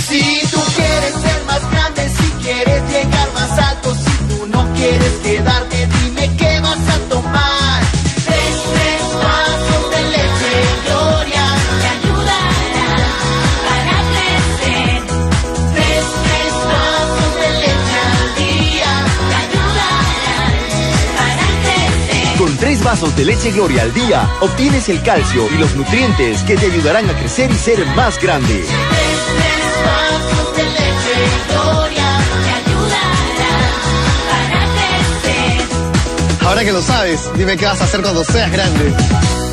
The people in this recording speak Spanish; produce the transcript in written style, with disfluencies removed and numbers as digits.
Si tú quieres ser más grande, si quieres llegar más alto, si tú no quieres quedarte, dime qué vas a tomar. Tres vasos de leche Gloria te ayudarán para crecer. Tres vasos de leche al día te ayudarán para crecer. Con 3 vasos de leche Gloria al día, obtienes el calcio y los nutrientes que te ayudarán a crecer y ser más grande. Ahora que lo sabes, dime qué vas a hacer cuando seas grande.